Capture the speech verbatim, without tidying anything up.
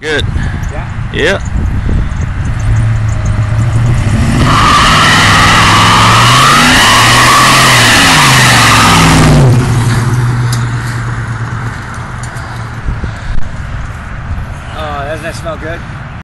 Good. Yeah? Yeah. Oh, doesn't that smell good?